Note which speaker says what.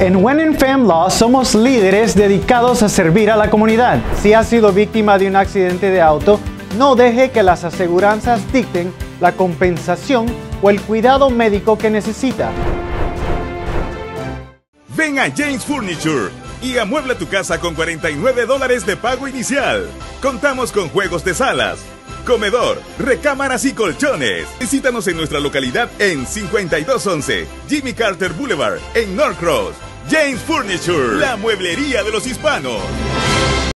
Speaker 1: En When in Fam Law somos líderes dedicados a servir a la comunidad. Si has sido víctima de un accidente de auto, no deje que las aseguranzas dicten la compensación o el cuidado médico que necesita.
Speaker 2: Ven a James Furniture y amuebla tu casa con $49 de pago inicial. Contamos con juegos de salas, comedor, recámaras y colchones. Visítanos en nuestra localidad en 5211 Jimmy Carter Boulevard en Norcross. James Furniture, la mueblería de los hispanos.